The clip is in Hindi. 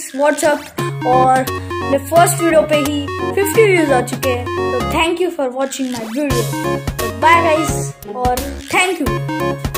Guys what's up. और मेरे फर्स्ट वीडियो पे ही 50 व्यूज आ चुके हैं, तो thank you for watching my video. Bye guys और थैंक यू।